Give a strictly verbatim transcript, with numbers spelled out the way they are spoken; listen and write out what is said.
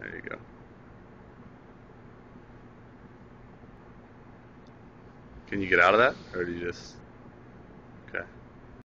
There you go. Can you get out of that, or do you just?